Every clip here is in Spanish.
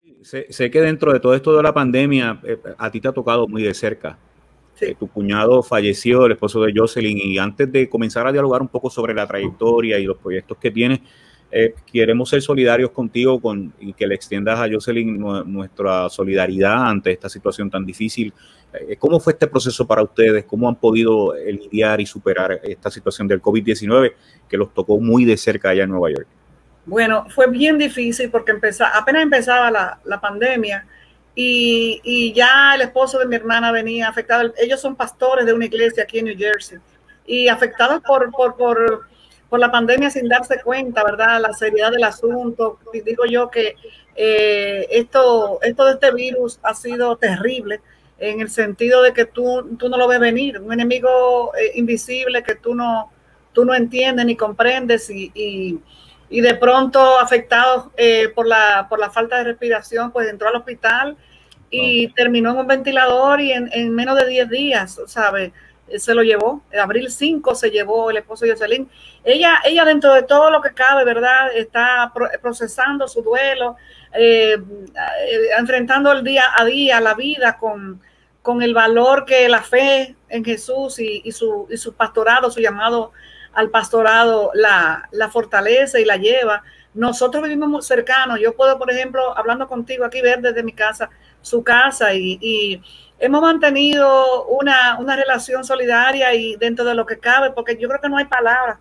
Sé que dentro de todo esto de la pandemia, a ti te ha tocado muy de cerca. Sí. Tu cuñado falleció, el esposo de Jocelyn, y antes de comenzar a dialogar un poco sobre la trayectoria y los proyectos que tienes, queremos ser solidarios contigo y que le extiendas a Jocelyn nuestra solidaridad ante esta situación tan difícil. ¿Cómo fue este proceso para ustedes? ¿Cómo han podido lidiar y superar esta situación del COVID-19 que los tocó muy de cerca allá en Nueva York? Bueno, fue bien difícil porque apenas empezaba la pandemia y ya el esposo de mi hermana venía afectado. Ellos son pastores de una iglesia aquí en New Jersey y afectados por la pandemia sin darse cuenta, ¿verdad? La seriedad del asunto. Y digo yo que esto de este virus ha sido terrible en el sentido de que tú no lo ves venir, un enemigo invisible que tú no entiendes ni comprendes y de pronto afectado por la falta de respiración, pues entró al hospital y terminó en un ventilador y en menos de 10 días, ¿sabes? Se lo llevó, en abril 5 se llevó el esposo de Jocelyn. Ella dentro de todo lo que cabe, ¿verdad? Está procesando su duelo, enfrentando el día a día, la vida con el valor que la fe en Jesús y su pastorado, su llamado al pastorado la fortalece y la lleva. Nosotros vivimos muy cercanos. Yo puedo, por ejemplo, hablando contigo aquí, ver desde mi casa su casa y hemos mantenido una relación solidaria y dentro de lo que cabe, porque yo creo que no hay palabras.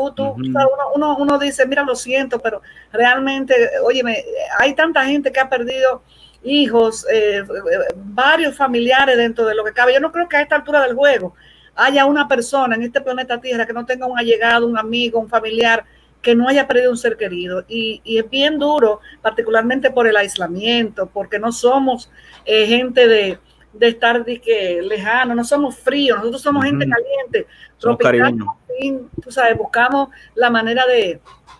Uno dice, mira, lo siento, pero realmente, óyeme, hay tanta gente que ha perdido hijos, varios familiares dentro de lo que cabe. Yo no creo que a esta altura del juego haya una persona en este planeta Tierra que no tenga un allegado, un amigo, un familiar, que no haya perdido un ser querido. Y es bien duro, particularmente por el aislamiento, porque no somos gente de estar lejano, no somos fríos, nosotros somos gente caliente, tropical, tú sabes, buscamos la manera de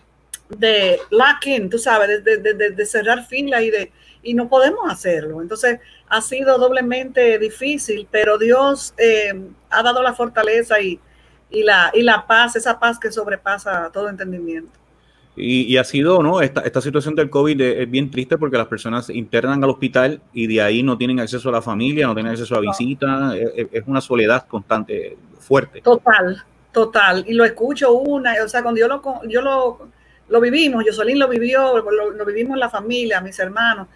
lock in, tú sabes, de cerrar filas y no podemos hacerlo. Entonces ha sido doblemente difícil, pero Dios ha dado la fortaleza y la paz, esa paz que sobrepasa todo entendimiento. Y ha sido, ¿no? Esta situación del COVID es bien triste porque las personas internan al hospital y de ahí no tienen acceso a la familia, no tienen acceso a visita. Es una soledad constante, fuerte. Total. Y lo escucho o sea, cuando yo lo vivimos, Jocelyn lo vivió, lo vivimos en la familia, mis hermanos.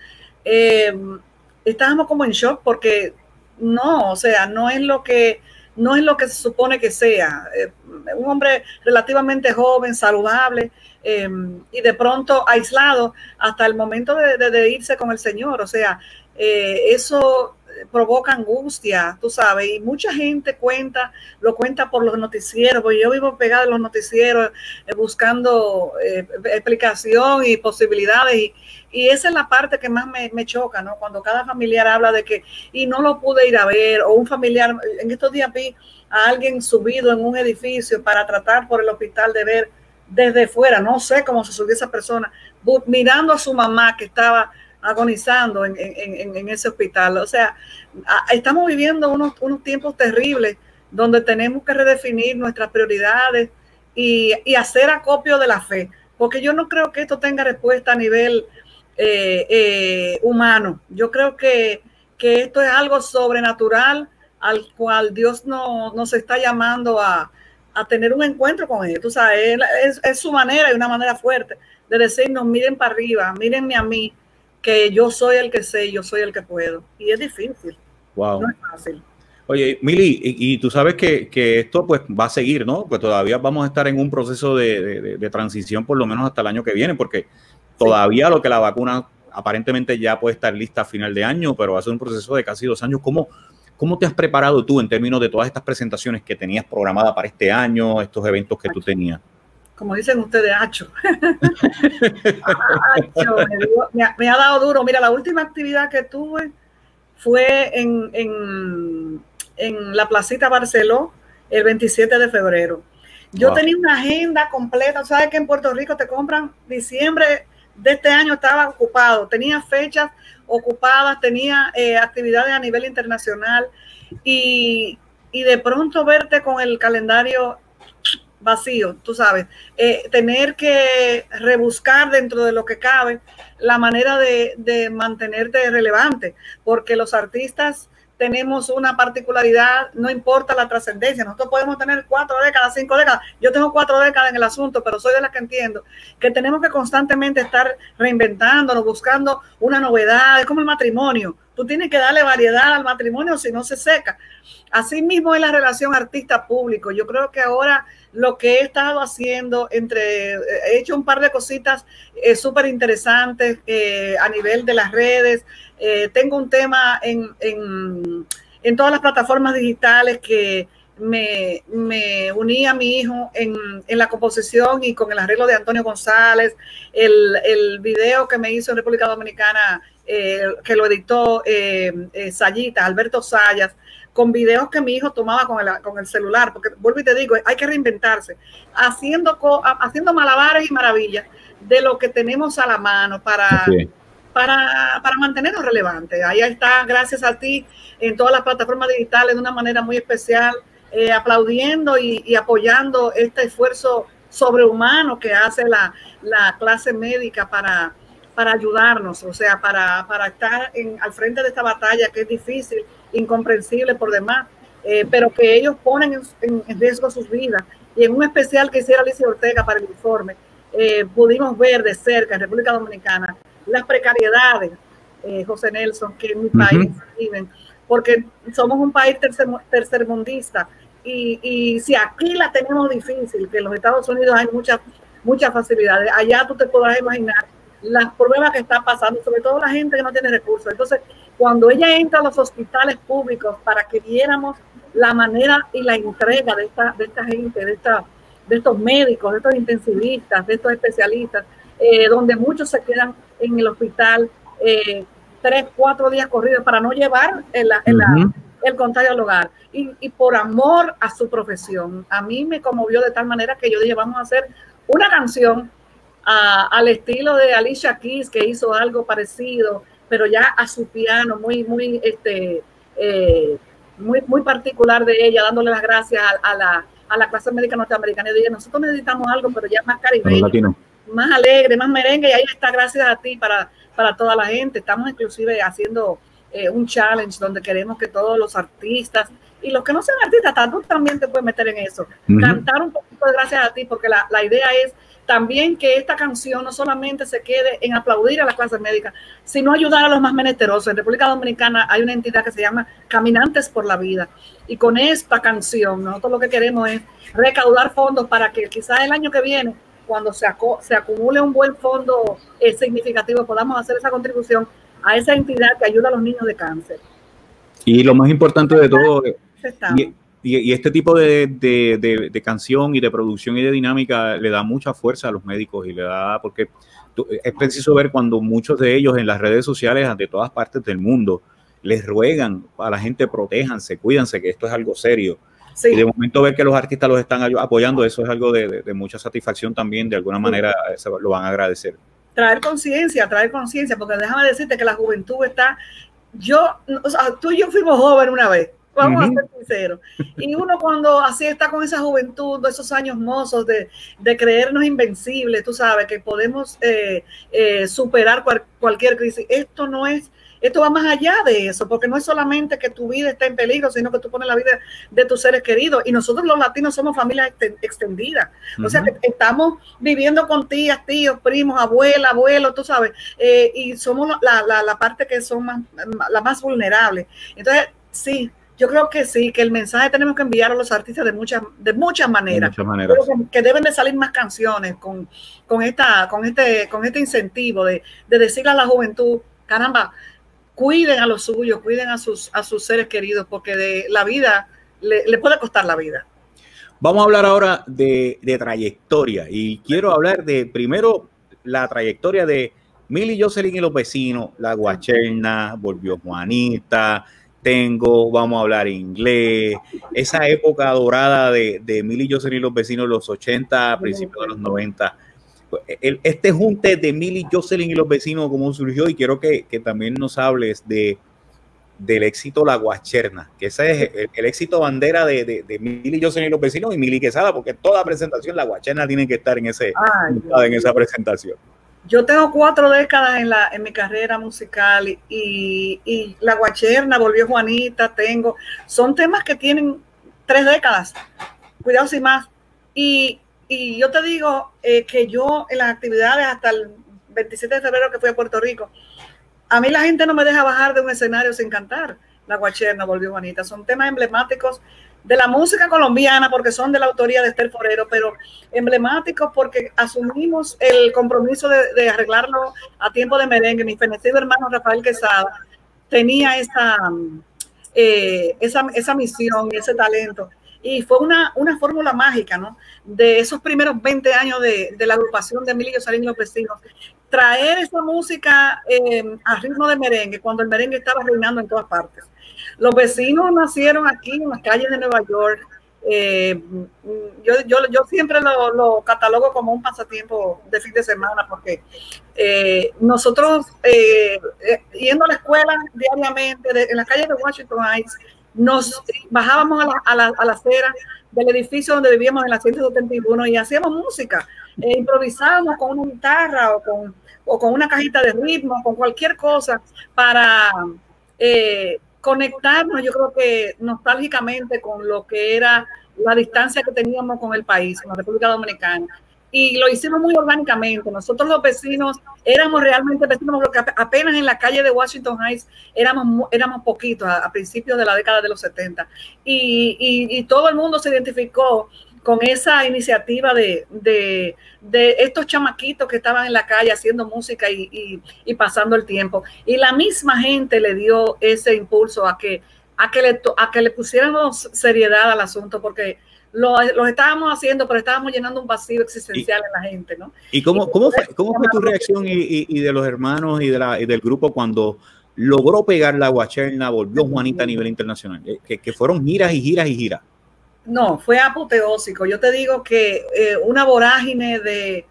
Estábamos como en shock porque no, o sea, no es lo que se supone que sea. Un hombre relativamente joven, saludable, y de pronto aislado hasta el momento de irse con el Señor. O sea, eso provoca angustia, tú sabes, y mucha gente lo cuenta por los noticieros, porque yo vivo pegada en los noticieros buscando explicación y posibilidades, y esa es la parte que más me choca, ¿no? Cuando cada familiar habla de que, y no lo pude ir a ver, o un familiar, en estos días vi a alguien subido en un edificio para tratar por el hospital de ver desde fuera, no sé cómo se subió esa persona, mirando a su mamá que estaba agonizando en ese hospital. O sea, estamos viviendo unos tiempos terribles donde tenemos que redefinir nuestras prioridades y hacer acopio de la fe, porque yo no creo que esto tenga respuesta a nivel humano. Yo creo que esto es algo sobrenatural al cual Dios nos está llamando a tener un encuentro con él. Tú sabes, es su manera y una manera fuerte de decirnos, miren para arriba, mírenme a mí, que yo soy el que sé, yo soy el que puedo. Y es difícil. Wow. No es fácil. Oye, Mili, y tú sabes que esto pues va a seguir, ¿no? Pues todavía vamos a estar en un proceso de transición por lo menos hasta el año que viene, porque todavía lo que la vacuna aparentemente ya puede estar lista a final de año, pero va a ser un proceso de casi 2 años. ¿Cómo te has preparado tú en términos de todas estas presentaciones que tenías programadas para este año, estos eventos que tú tenías? Como dicen ustedes, Hacho. Me ha dado duro. Mira, la última actividad que tuve fue en la Placita Barceló el 27 de febrero. Yo tenía una agenda completa. ¿Sabes que en Puerto Rico te compran? Diciembre de este año estaba ocupado. Tenía fechas ocupadas, tenía actividades a nivel internacional y de pronto verte con el calendario vacío, tú sabes, tener que rebuscar dentro de lo que cabe la manera de mantenerte relevante, porque los artistas tenemos una particularidad, no importa la trascendencia, nosotros podemos tener 4 décadas, 5 décadas, yo tengo 4 décadas en el asunto, pero soy de las que entiendo que tenemos que constantemente estar reinventándonos, buscando una novedad, es como el matrimonio, tú tienes que darle variedad al matrimonio, si no se seca. Así mismo es la relación artista-público. Yo creo que ahora lo que he estado haciendo, he hecho un par de cositas súper interesantes a nivel de las redes. Tengo un tema en todas las plataformas digitales que me uní a mi hijo en la composición y con el arreglo de Antonio González, el video que me hizo en República Dominicana, que lo editó Sayita, Alberto Sayas, con videos que mi hijo tomaba con el celular, porque vuelvo y te digo, hay que reinventarse, haciendo malabares y maravillas de lo que tenemos a la mano para mantenernos relevantes. Ahí está, gracias a ti, en todas las plataformas digitales de una manera muy especial, aplaudiendo y apoyando este esfuerzo sobrehumano que hace la clase médica para ayudarnos, o sea, para estar al frente de esta batalla que es difícil, incomprensible por demás, pero que ellos ponen en riesgo sus vidas. Y en un especial que hiciera Alicia Ortega para el informe, pudimos ver de cerca en República Dominicana las precariedades, José Nelson, que en mi país viven, porque somos un país tercermundista y si aquí la tenemos difícil, que en los Estados Unidos hay muchas facilidades, allá tú te podrás imaginar las pruebas que está pasando, sobre todo la gente que no tiene recursos. Entonces, cuando ella entra a los hospitales públicos para que viéramos la manera y la entrega de esta gente, de estos médicos, de estos intensivistas, de estos especialistas, donde muchos se quedan en el hospital 3, 4 días corridos para no llevar el contagio al hogar, y por amor a su profesión. A mí me conmovió de tal manera que yo dije, vamos a hacer una canción al estilo de Alicia Keys, que hizo algo parecido, pero ya a su piano, muy particular de ella, dándole las gracias a la clase médica norteamericana. Y dije, nosotros necesitamos algo, pero ya más caribeño, más alegre, más merengue, y ahí está, gracias a ti, para toda la gente. Estamos inclusive haciendo un challenge donde queremos que todos los artistas y los que no sean artistas, tú también te puedes meter en eso, cantar un poquito de gracias a ti, porque la idea es también que esta canción no solamente se quede en aplaudir a la clase médica, sino ayudar a los más menesterosos. En República Dominicana hay una entidad que se llama Caminantes por la Vida, y con esta canción nosotros lo que queremos es recaudar fondos para que quizás el año que viene, cuando se acumule un buen fondo significativo, podamos hacer esa contribución a esa entidad que ayuda a los niños de cáncer. Y lo más importante de todo, y este tipo de canción y de producción y de dinámica le da mucha fuerza a los médicos, y le da, porque es preciso ver cuando muchos de ellos en las redes sociales de todas partes del mundo les ruegan a la gente, protéjanse, cuídense, que esto es algo serio. Sí. Y de momento ver que los artistas los están apoyando, eso es algo de mucha satisfacción también, de alguna manera lo van a agradecer. Traer conciencia, porque déjame decirte que la juventud está, tú y yo fuimos jóvenes una vez, vamos a ser sinceros, y uno cuando así está con esa juventud, esos años mozos de creernos invencibles, tú sabes que podemos superar cualquier crisis. Esto va más allá de eso, porque no es solamente que tu vida está en peligro, sino que tú pones la vida de tus seres queridos. Y nosotros los latinos somos familias extendidas. O sea, que estamos viviendo con tías, tíos, primos, abuelas, abuelos, tú sabes, y somos la parte que son la más vulnerable. Entonces, sí, yo creo que sí, que el mensaje tenemos que enviar a los artistas de muchas maneras. De muchas maneras. Que deben de salir más canciones con este incentivo de decirle a la juventud, caramba, cuiden a los suyos, cuiden a sus seres queridos, porque de la vida le puede costar la vida. Vamos a hablar ahora de trayectoria, y quiero hablar de primero la trayectoria de Milly Jocelyn y los Vecinos, La Guacherna, Volvió Juanita, vamos a hablar inglés, esa época dorada de Milly Jocelyn y los Vecinos, los 80, principios de los 90. Este junte de Milly Jocelyn y los Vecinos, cómo surgió, y quiero que también nos hables de del éxito La Guacherna, que ese es el éxito bandera de Mili Jocelyn y los Vecinos y Mili Quesada, porque toda presentación La Guacherna tiene que estar en esa presentación. Yo tengo 4 décadas en mi carrera musical y La Guacherna, Volvió Juanita, son temas que tienen 3 décadas, cuidado sin más. Y yo te digo que yo en las actividades hasta el 27 de febrero que fui a Puerto Rico, a mí la gente no me deja bajar de un escenario sin cantar La Guacherna, Volvió Juanita. Son temas emblemáticos de la música colombiana porque son de la autoría de Estel Forero, pero emblemáticos porque asumimos el compromiso de arreglarlo a tiempo de merengue. Mi fenecido hermano Rafael Quesada tenía esa misión y ese talento. Y fue una fórmula mágica, ¿no? De esos primeros 20 años de la agrupación de Mili Jocelyn y los Vecinos, traer esa música a ritmo de merengue, cuando el merengue estaba reinando en todas partes. Los Vecinos nacieron aquí en las calles de Nueva York. Yo siempre lo catalogo como un pasatiempo de fin de semana, porque nosotros, yendo a la escuela diariamente, en las calles de Washington Heights, nos bajábamos a la acera del edificio donde vivíamos en la 171 y hacíamos música, improvisábamos con una guitarra o con una cajita de ritmo, con cualquier cosa para conectarnos, yo creo que nostálgicamente, con lo que era la distancia que teníamos con el país, con la República Dominicana. Y lo hicimos muy orgánicamente. Nosotros los vecinos éramos realmente vecinos, porque apenas en la calle de Washington Heights éramos poquitos a principios de la década de los 70. Y todo el mundo se identificó con esa iniciativa de estos chamaquitos que estaban en la calle haciendo música y pasando el tiempo. Y la misma gente le dio ese impulso a que le pusiéramos seriedad al asunto, porque los estábamos haciendo, pero estábamos llenando un vacío existencial en la gente, ¿no? ¿Y cómo fue tu reacción y de los hermanos y del grupo cuando logró pegar La Guacherna, Volvió Juanita a nivel internacional? Que fueron giras y giras y giras. No, fue apoteósico. Yo te digo que una vorágine de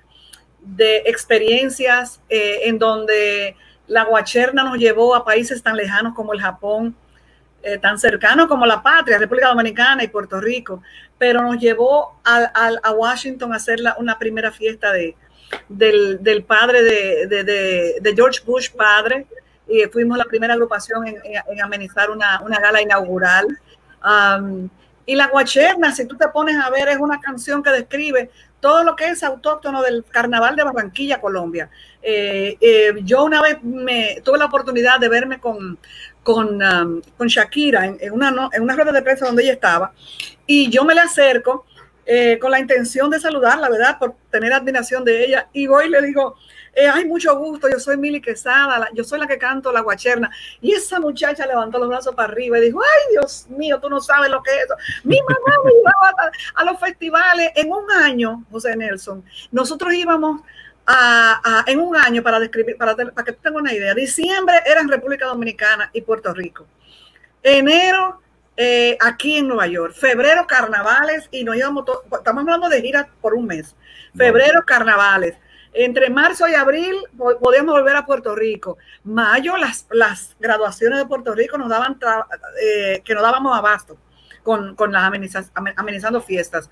experiencias en donde La Guacherna nos llevó a países tan lejanos como el Japón, tan cercano como la patria, República Dominicana y Puerto Rico, pero nos llevó a Washington a hacer una primera fiesta del padre de George Bush padre, y fuimos la primera agrupación en amenizar una gala inaugural. Y La Guacherna, si tú te pones a ver, es una canción que describe todo lo que es autóctono del Carnaval de Barranquilla, Colombia. Yo una vez tuve la oportunidad de verme con Shakira en una rueda de prensa donde ella estaba, y yo me le acerco con la intención de saludarla, ¿verdad? Por tener admiración de ella, y voy y le digo, ay, mucho gusto, yo soy Mili Quesada, yo soy la que canto La Guacherna. Y esa muchacha levantó los brazos para arriba y dijo, ay, Dios mío, tú no sabes lo que es eso. Mi mamá me llevaba a los festivales en un año, José Nelson. Nosotros íbamos en un año, para describir, para que tú tengas una idea. Diciembre era en República Dominicana y Puerto Rico. Enero aquí en Nueva York. Febrero, carnavales, y nos íbamos estamos hablando de giras por un mes. Febrero, carnavales. Entre marzo y abril podíamos volver a Puerto Rico. Mayo, las graduaciones de Puerto Rico nos daban que nos dábamos abasto con las amenizando fiestas.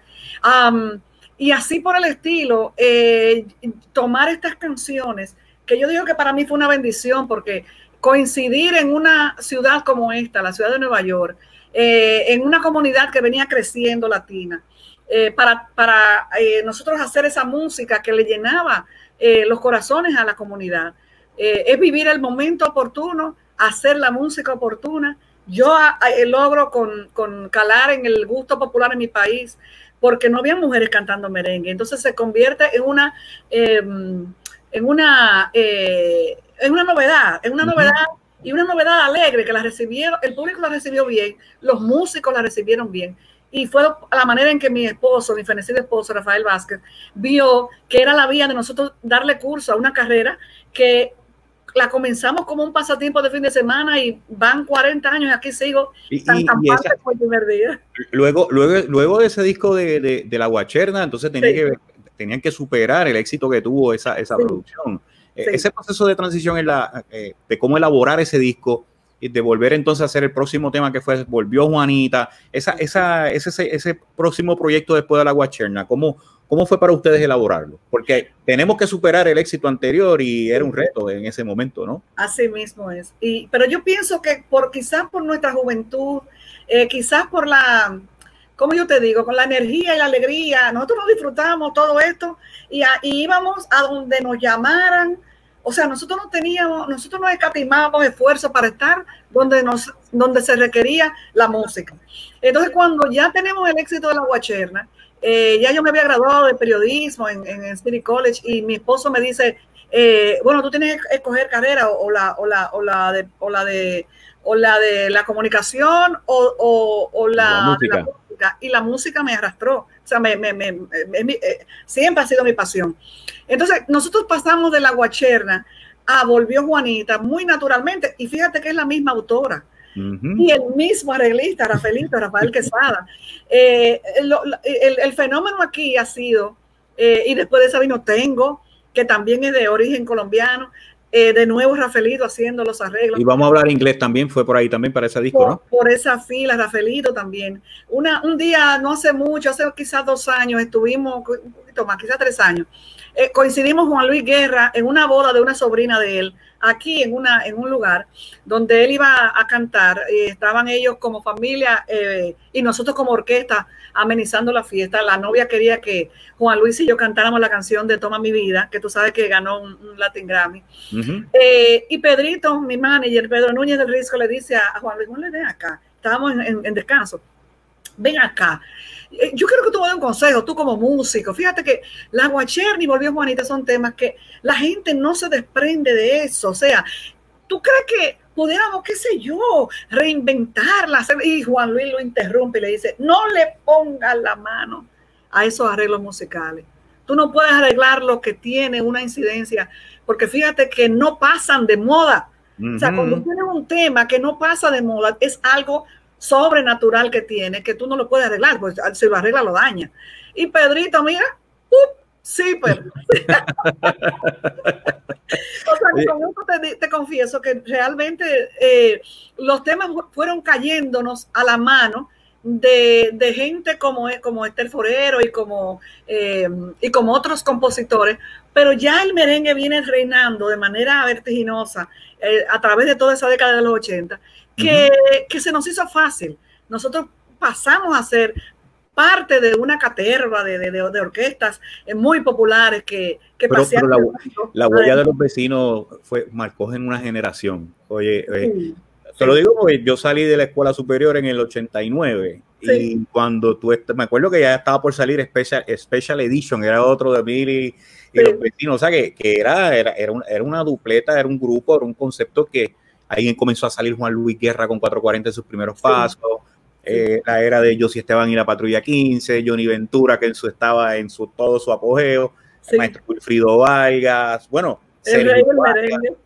Y así por el estilo, tomar estas canciones, que yo digo que para mí fue una bendición, porque coincidir en una ciudad como esta, la ciudad de Nueva York, en una comunidad que venía creciendo latina, para nosotros hacer esa música que le llenaba los corazones a la comunidad, es vivir el momento oportuno, hacer la música oportuna. Yo logro con calar en el gusto popular en mi país, porque no había mujeres cantando merengue, entonces se convierte en una novedad, y una novedad alegre, que el público la recibió bien, los músicos la recibieron bien. Y fue la manera en que mi fenecido esposo, Rafael Vázquez, vio que era la vía de nosotros darle curso a una carrera que la comenzamos como un pasatiempo de fin de semana, y van 40 años y aquí sigo tan campante como el primer día. Luego de ese disco de La Guacherna, entonces tenían que superar el éxito que tuvo esa producción. Ese proceso de transición de cómo elaborar ese disco, y de volver entonces a hacer el próximo tema que fue Volvió Juanita, ese próximo proyecto después de La Guacherna, ¿cómo fue para ustedes elaborarlo? Porque tenemos que superar el éxito anterior y era un reto en ese momento, ¿no? Así mismo es. Pero yo pienso que quizás por nuestra juventud, quizás por como yo te digo, con la energía y la alegría, nosotros nos disfrutamos todo esto y íbamos a donde nos llamaran. O sea, nosotros no escatimábamos esfuerzo para estar donde se requería la música. Entonces, cuando ya tenemos el éxito de La Guacherna, ya yo me había graduado de periodismo en City College y mi esposo me dice, bueno, tú tienes que escoger carrera o la de la comunicación o la música. Y la música me arrastró. O sea, siempre ha sido mi pasión. Entonces, nosotros pasamos de La Guacherna a Volvió Juanita muy naturalmente. Y fíjate que es la misma autora. Y el mismo arreglista, Rafael Quesada. El fenómeno aquí ha sido, y después de esa vino Tengo, que también es de origen colombiano. De nuevo Rafaelito haciendo los arreglos. Y vamos a hablar inglés también, fue por ahí también para ese disco, ¿no? Por esa fila, Rafaelito también. Un día, no hace mucho, hace quizás 2 años, estuvimos, un poquito más, quizás 3 años, coincidimos Juan Luis Guerra en una boda de una sobrina de él, aquí en un lugar donde él iba a cantar. Estaban ellos como familia y nosotros como orquesta amenizando la fiesta. La novia quería que Juan Luis y yo cantáramos la canción de Toma mi vida, que tú sabes que ganó un Latin Grammy. Y Pedrito, mi manager, Pedro Núñez del Risco, le dice a Juan Luis, ven acá, estábamos en descanso, ven acá, yo quiero que tú me des un consejo, tú como músico. Fíjate que La Guacherna y Volvió Juanita son temas que la gente no se desprende de eso. O sea, ¿tú crees que pudiéramos, qué sé yo, reinventarla? Y Juan Luis lo interrumpe y le dice, no le pongas la mano a esos arreglos musicales. Tú no puedes arreglar lo que tiene una incidencia, porque fíjate que no pasan de moda. O sea, cuando tienes un tema que no pasa de moda, es algo sobrenatural que tiene, que tú no lo puedes arreglar, pues si lo arregla lo daña. Y Pedrito, mira, sí, pero o sea, con esto te confieso que realmente los temas fueron cayéndonos a la mano de gente como Estel Forero y como otros compositores, pero ya el merengue viene reinando de manera vertiginosa a través de toda esa década de los 80, que se nos hizo fácil. Nosotros pasamos a ser parte de una caterva de orquestas muy populares que pero la huella de los vecinos marcó en una generación. Oye, te lo digo porque yo salí de la escuela superior en el 89 y cuando me acuerdo que ya estaba por salir Special Edition, era otro de Mili y los vecinos, o sea que era una dupleta, era un grupo, era un concepto que ahí comenzó a salir Juan Luis Guerra con 440 en sus primeros pasos. La era de Josy Esteban y la Patrulla 15, Johnny Ventura, que estaba en todo su apogeo, Maestro Wilfrido Vargas, bueno, el rey del merengue.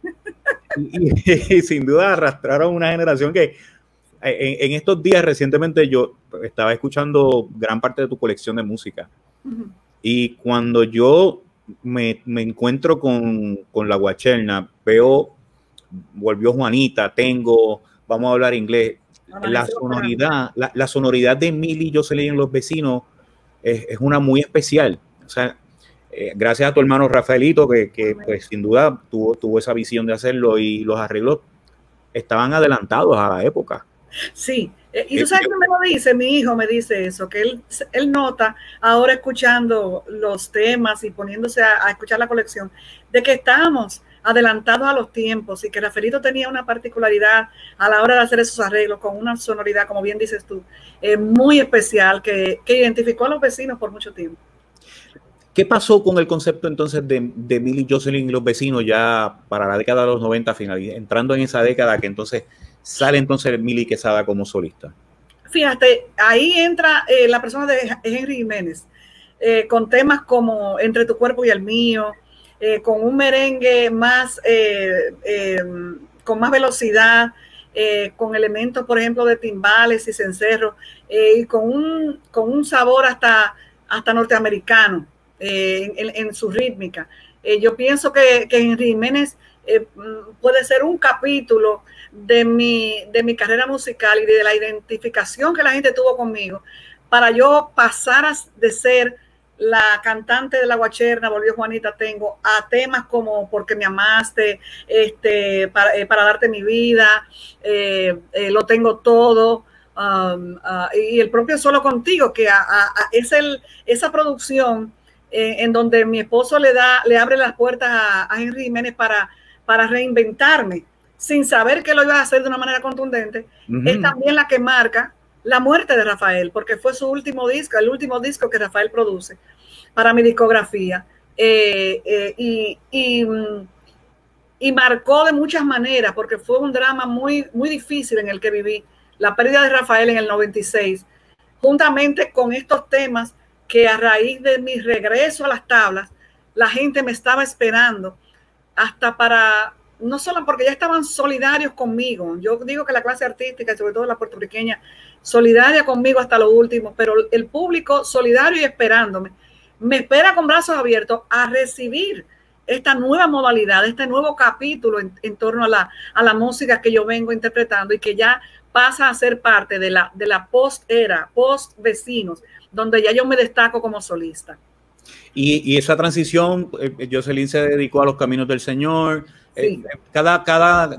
Y sin duda arrastraron una generación que en estos días recientemente yo estaba escuchando gran parte de tu colección de música y cuando yo me encuentro con La Guacherna, veo Volvió Juanita, Tengo, vamos a hablar inglés. La sonoridad de Mili y Jocelyn en Los Vecinos es una muy especial. O sea, gracias a tu hermano Rafaelito, que pues sin duda tuvo esa visión de hacerlo y los arreglos estaban adelantados a la época. Sí, y tú sabes que me lo dice, mi hijo me dice eso, que él nota ahora escuchando los temas y poniéndose a escuchar la colección, de que estábamos adelantados a los tiempos y que Rafaelito tenía una particularidad a la hora de hacer esos arreglos con una sonoridad, como bien dices tú, muy especial que identificó a los vecinos por mucho tiempo. ¿Qué pasó con el concepto entonces de Mili Jocelyn y Los Vecinos ya para la década de los 90 entrando en esa década que entonces sale entonces Mili Quesada como solista? Fíjate, ahí entra la persona de Henry Jiménez con temas como Entre tu cuerpo y el mío, con un merengue más con más velocidad, con elementos, por ejemplo, de timbales y cencerros, y con un sabor hasta norteamericano en su rítmica. Yo pienso que Henry Jiménez puede ser un capítulo de mi carrera musical y de la identificación que la gente tuvo conmigo, para yo pasar de ser la cantante de La Guacherna, Volvió Juanita Tengo, a temas como Porque me amaste, para darte mi vida, Lo tengo todo, y el propio Solo Contigo, que es esa producción en donde mi esposo le abre las puertas a Henry Jiménez para reinventarme, sin saber que lo iba a hacer de una manera contundente. Es también la que marca la muerte de Rafael, porque fue su último disco, el último disco que Rafael produce para mi discografía, y marcó de muchas maneras, porque fue un drama muy, muy difícil en el que viví, la pérdida de Rafael en el 96, juntamente con estos temas que a raíz de mi regreso a las tablas, la gente me estaba esperando hasta para, no solo porque ya estaban solidarios conmigo, yo digo que la clase artística, sobre todo la puertorriqueña, solidaria conmigo hasta lo último, pero el público solidario y esperándome, me espera con brazos abiertos a recibir esta nueva modalidad, este nuevo capítulo en torno a la música que yo vengo interpretando y que ya pasa a ser parte de la post-era, post-vecinos, donde ya yo me destaco como solista. Y esa transición, Yoselyn se dedicó a los caminos del Señor. Sí. Cada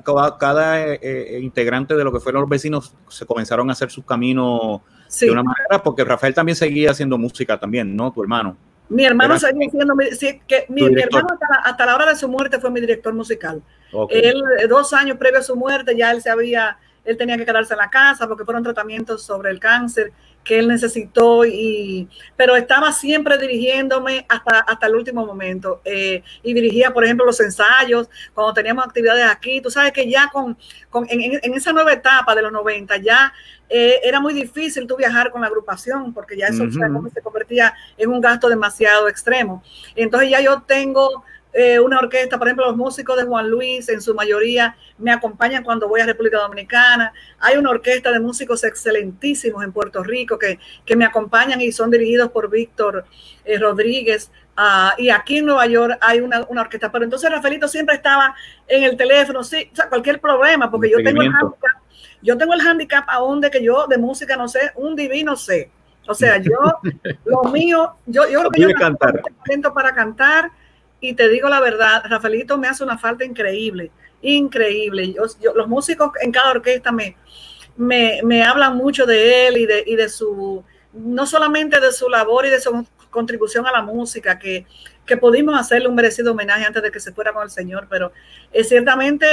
integrante de lo que fueron los vecinos se comenzaron a hacer sus caminos, sí, de una manera, porque Rafael también seguía haciendo música también, ¿no? Tu hermano. Mi hermano seguía siendo, mi hermano hasta la hora de su muerte fue mi director musical. Okay. Él, 2 años previo a su muerte, ya él tenía que quedarse en la casa porque fueron tratamientos sobre el cáncer que él necesitó, pero estaba siempre dirigiéndome hasta el último momento, y dirigía, por ejemplo, los ensayos cuando teníamos actividades aquí. Tú sabes que ya en esa nueva etapa de los 90 ya era muy difícil tú viajar con la agrupación, porque ya eso se convertía en un gasto demasiado extremo. Entonces ya yo tengo una orquesta, por ejemplo, los músicos de Juan Luis en su mayoría me acompañan cuando voy a República Dominicana. Hay una orquesta de músicos excelentísimos en Puerto Rico que me acompañan y son dirigidos por Víctor Rodríguez, y aquí en Nueva York hay una orquesta, pero entonces Rafaelito siempre estaba en el teléfono, sí, o sea, cualquier problema, porque yo tengo el handicap aún de que yo de música no sé, un divino sé. O sea, lo mío, yo creo que yo tengo talento para cantar. Y te digo la verdad, Rafaelito me hace una falta increíble, increíble. Los músicos en cada orquesta me hablan mucho de él y de su, no solamente de su labor y de su contribución a la música, que pudimos hacerle un merecido homenaje antes de que se fuera con el Señor, pero ciertamente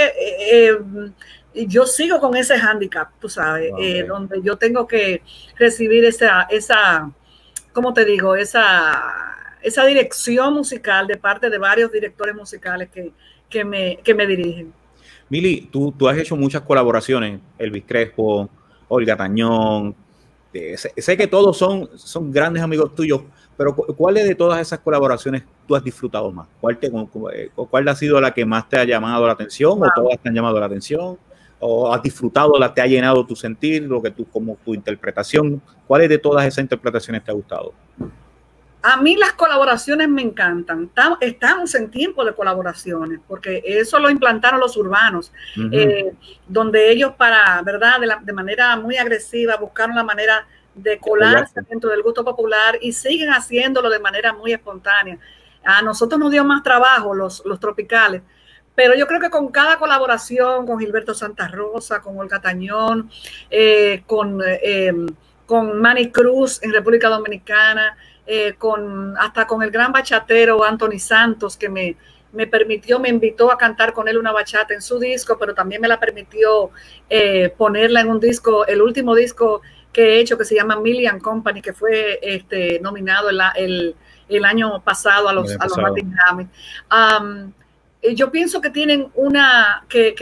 yo sigo con ese hándicap, tú sabes, okay, donde yo tengo que recibir esa, ¿cómo te digo? Esa dirección musical de parte de varios directores musicales que me dirigen. Mili, tú has hecho muchas colaboraciones, Elvis Crespo, Olga Tañón, sé que todos son grandes amigos tuyos, pero ¿cuáles de todas esas colaboraciones tú has disfrutado más? ¿Cuál ha sido la que más te ha llamado la atención? Wow. ¿O todas te han llamado la atención? ¿O has disfrutado, te ha llenado tu sentir, como tu interpretación? ¿Cuáles de todas esas interpretaciones te ha gustado? A mí las colaboraciones me encantan. Estamos en tiempo de colaboraciones, porque eso lo implantaron los urbanos, donde ellos ¿verdad? De manera muy agresiva buscaron la manera de colarse dentro del gusto popular y siguen haciéndolo de manera muy espontánea. A nosotros nos dio más trabajo los tropicales, pero yo creo que con cada colaboración, con Gilberto Santa Rosa, con Olga Tañón, con Manny Cruz en República Dominicana, hasta con el gran bachatero Anthony Santos, que me invitó a cantar con él una bachata en su disco, pero también me la permitió ponerla en un disco, el último disco que he hecho, que se llama Million Company, que fue nominado el año pasado a los Latin Grammy. Yo pienso que tienen una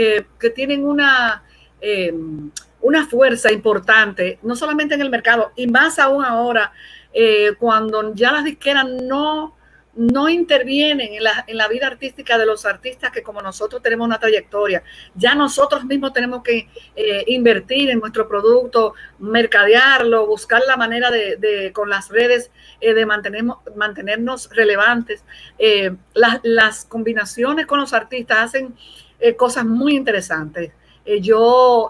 fuerza importante, no solamente en el mercado, y más aún ahora, cuando ya las disqueras no no intervienen en la vida artística de los artistas que como nosotros tenemos una trayectoria. Ya nosotros mismos tenemos que invertir en nuestro producto, mercadearlo, buscar la manera con las redes de mantenernos relevantes. Las combinaciones con los artistas hacen cosas muy interesantes. Yo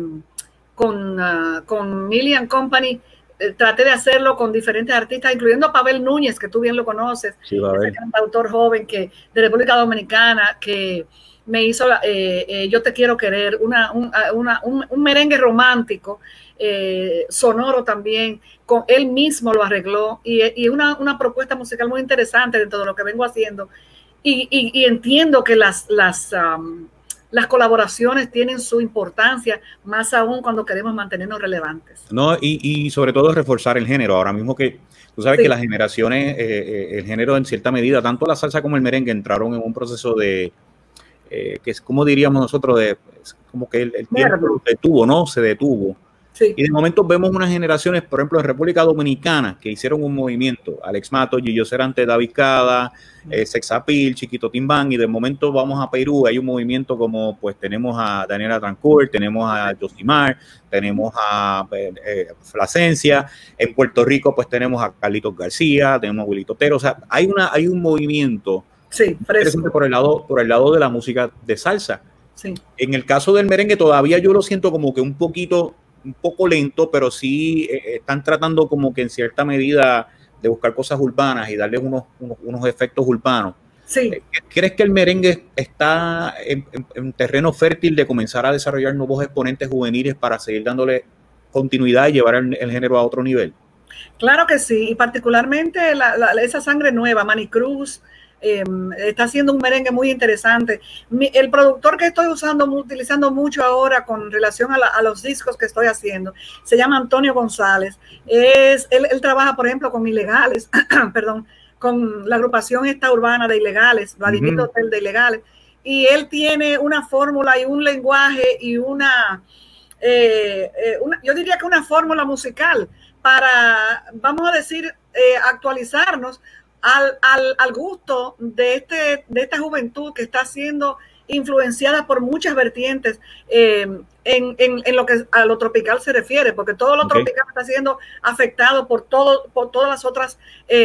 con Millian Company traté de hacerlo con diferentes artistas, incluyendo a Pavel Núñez, que tú bien lo conoces, sí, ese cantautor joven de República Dominicana, que me hizo Yo te quiero querer, un merengue romántico, sonoro también, él mismo lo arregló, y una propuesta musical muy interesante dentro de lo que vengo haciendo, y entiendo que las colaboraciones tienen su importancia, más aún cuando queremos mantenernos relevantes. No, y sobre todo reforzar el género. Ahora mismo que tú sabes que las generaciones, el género en cierta medida, tanto la salsa como el merengue entraron en un proceso que es como diríamos nosotros, como que el tiempo detuvo, ¿no? Se detuvo. Sí. Y de momento vemos unas generaciones, por ejemplo, en República Dominicana, que hicieron un movimiento. Alex Mato, Gillo Serante, David Cada, Sex Appeal, Chiquito Timbán, y de momento vamos a Perú, hay un movimiento como, pues tenemos a Daniela Trancourt, tenemos a Josimar, tenemos a Plasencia, en Puerto Rico pues tenemos a Carlitos García, tenemos a Wilito Otero, o sea, hay un movimiento presente por el lado de la música de salsa. Sí. En el caso del merengue todavía yo lo siento como que un poco lento, pero sí están tratando como que en cierta medida de buscar cosas urbanas y darle unos efectos urbanos. Sí. ¿Crees que el merengue está en terreno fértil de comenzar a desarrollar nuevos exponentes juveniles para seguir dándole continuidad y llevar el género a otro nivel? Claro que sí, y particularmente esa sangre nueva, Manny Cruz, está haciendo un merengue muy interesante. El productor que estoy utilizando mucho ahora con relación a los discos que estoy haciendo, se llama Antonio González. Él trabaja, por ejemplo, con Ilegales, perdón, con la agrupación esta urbana de Ilegales, Vladimir Hotel de Ilegales, y él tiene una fórmula y un lenguaje y yo diría que una fórmula musical para, vamos a decir, actualizarnos al gusto de esta juventud que está siendo influenciada por muchas vertientes en lo que a lo tropical se refiere, porque todo lo tropical está siendo afectado por todas las otras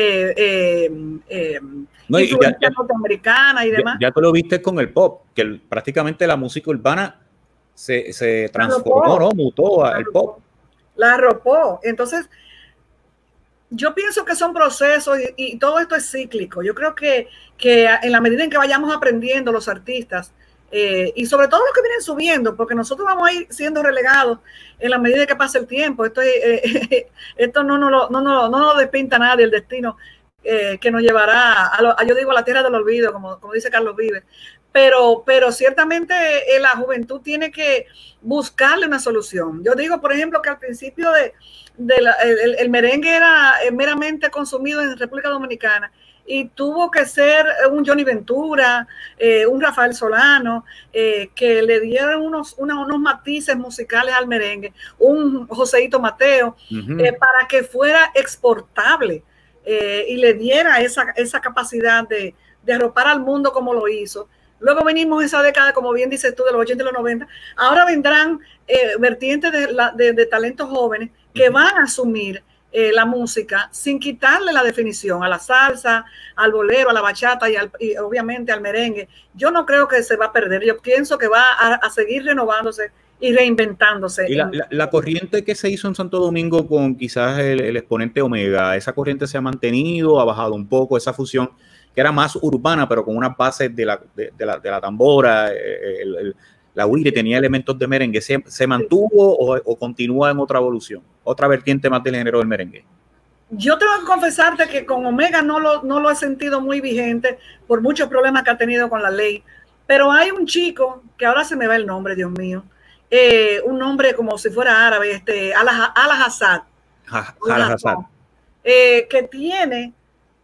influencias norteamericanas y demás. Ya tú lo viste con el pop, que prácticamente la música urbana se transformó, ¿no? Mutó al pop. La arropó. Entonces, yo pienso que son procesos y todo esto es cíclico. Yo creo que en la medida en que vayamos aprendiendo los artistas, y sobre todo los que vienen subiendo, porque nosotros vamos a ir siendo relegados en la medida que pase el tiempo. Esto no nos despinta nadie el destino que nos llevará yo digo, a la tierra del olvido, como dice Carlos Vives. Pero ciertamente la juventud tiene que buscarle una solución. Yo digo, por ejemplo, que al principio el merengue era meramente consumido en República Dominicana y tuvo que ser un Johnny Ventura, un Rafael Solano, que le dieron unos matices musicales al merengue, un Joseito Mateo, para que fuera exportable y le diera esa capacidad de arropar al mundo como lo hizo. Luego venimos esa década, como bien dices tú, de los 80 y los 90. Ahora vendrán vertientes de talentos jóvenes que van a asumir la música sin quitarle la definición a la salsa, al bolero, a la bachata y obviamente al merengue. Yo no creo que se va a perder. Yo pienso que va a seguir renovándose y reinventándose. Y la corriente que se hizo en Santo Domingo con quizás el exponente Omega, esa corriente se ha mantenido, ha bajado un poco, esa fusión que era más urbana, pero con unas bases de la tambora, la huire tenía elementos de merengue. ¿Se mantuvo o continúa en otra evolución? Otra vertiente más del género del merengue. Yo tengo que confesarte que con Omega no lo he sentido muy vigente por muchos problemas que ha tenido con la ley. Pero hay un chico, que ahora se me va el nombre, Dios mío, un nombre como si fuera árabe, Ala Hassad. Que tiene